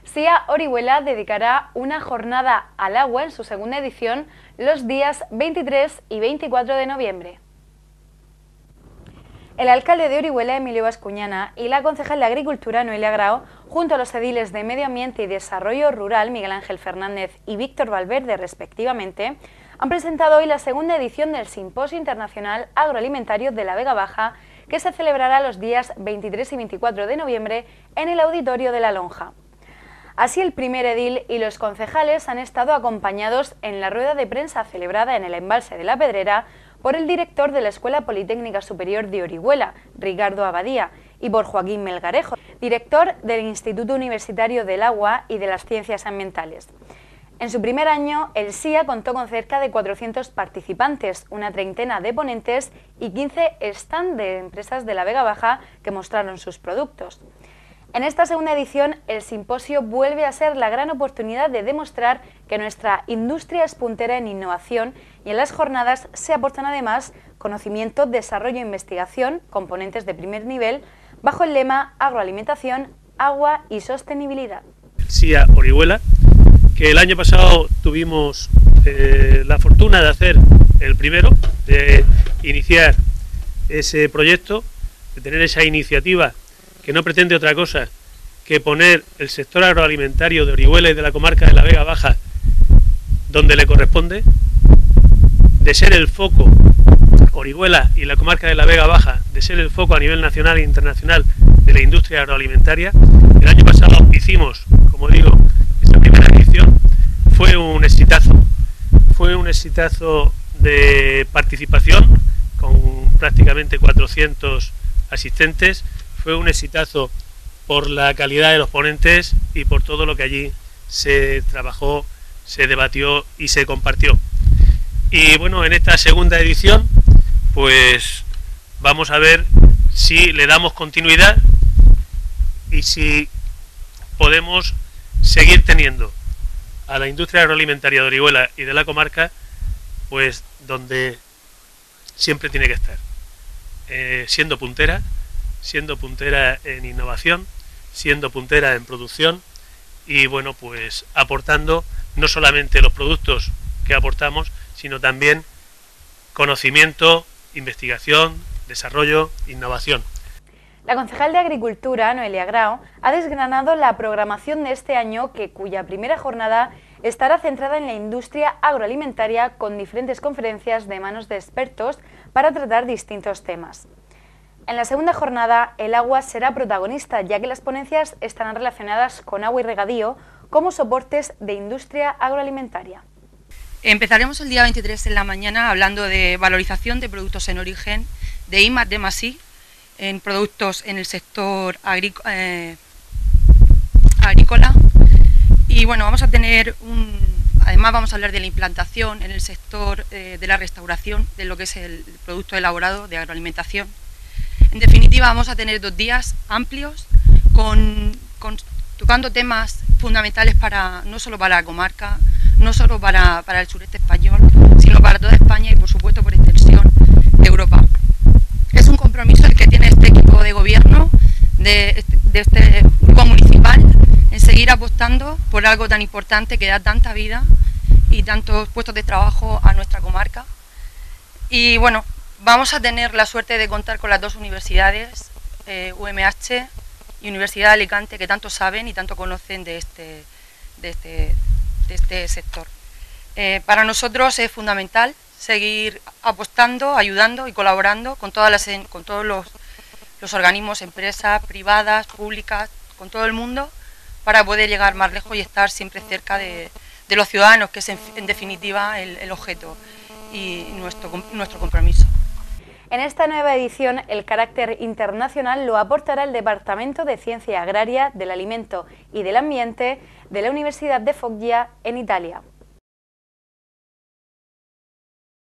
SIA Orihuela dedicará una jornada al agua en su segunda edición los días 23 y 24 de noviembre. El alcalde de Orihuela, Emilio Bascuñana, y la concejal de Agricultura, Noelia Grao, junto a los ediles de Medio Ambiente y Desarrollo Rural, Miguel Ángel Fernández y Víctor Valverde, respectivamente, han presentado hoy la segunda edición del Simposio Internacional Agroalimentario de la Vega Baja, que se celebrará los días 23 y 24 de noviembre en el Auditorio de la Lonja. Así, el primer edil y los concejales han estado acompañados en la rueda de prensa celebrada en el embalse de la Pedrera por el director de la Escuela Politécnica Superior de Orihuela, Ricardo Abadía, y por Joaquín Melgarejo, director del Instituto Universitario del Agua y de las Ciencias Ambientales. En su primer año, el SIA contó con cerca de 400 participantes, una treintena de ponentes y 15 stand de empresas de la Vega Baja que mostraron sus productos. En esta segunda edición, el simposio vuelve a ser la gran oportunidad de demostrar que nuestra industria es puntera en innovación y en las jornadas se aportan además conocimiento, desarrollo e investigación, componentes de primer nivel, bajo el lema Agroalimentación, Agua y Sostenibilidad. SIA Orihuela, que el año pasado tuvimos la fortuna de hacer el primero, de iniciar ese proyecto, de tener esa iniciativa que no pretende otra cosa que poner el sector agroalimentario de Orihuela y de la comarca de la Vega Baja donde le corresponde, de ser el foco, Orihuela y la comarca de la Vega Baja, de ser el foco a nivel nacional e internacional de la industria agroalimentaria. El año pasado hicimos, como digo, esta primera edición, fue un exitazo de participación con prácticamente 400 asistentes. Fue un exitazo por la calidad de los ponentes y por todo lo que allí se trabajó, se debatió y se compartió. Y bueno, en esta segunda edición, pues vamos a ver si le damos continuidad y si podemos seguir teniendo a la industria agroalimentaria de Orihuela y de la comarca, pues donde siempre tiene que estar, siendo puntera en innovación, siendo puntera en producción y bueno, pues aportando no solamente los productos que aportamos, sino también conocimiento, investigación, desarrollo, innovación. La concejal de Agricultura, Noelia Grao, ha desgranado la programación de este año, cuya primera jornada estará centrada en la industria agroalimentaria con diferentes conferencias de manos de expertos para tratar distintos temas. En la segunda jornada, el agua será protagonista, ya que las ponencias estarán relacionadas con agua y regadío como soportes de industria agroalimentaria. Empezaremos el día 23 en la mañana hablando de valorización de productos en origen, de I+D+I, en productos en el sector agrícola. Y bueno, vamos a tener además vamos a hablar de la implantación en el sector de la restauración de lo que es el producto elaborado de agroalimentación. En definitiva, vamos a tener 2 días amplios tocando temas fundamentales no solo para la comarca, no solo para el sureste español, sino para toda España y por supuesto por extensión Europa. Es un compromiso el que tiene este equipo de gobierno, de este grupo municipal, en seguir apostando por algo tan importante que da tanta vida y tantos puestos de trabajo a nuestra comarca. Y bueno, vamos a tener la suerte de contar con las 2 universidades, UMH y Universidad de Alicante, que tanto saben y tanto conocen de este sector. Para nosotros es fundamental seguir apostando, ayudando y colaborando con todos los organismos, empresas privadas, públicas, con todo el mundo, para poder llegar más lejos y estar siempre cerca de los ciudadanos, que es en definitiva el objeto y nuestro compromiso. En esta nueva edición, el carácter internacional lo aportará el Departamento de Ciencia Agraria, del Alimento y del Ambiente de la Universidad de Foggia en Italia.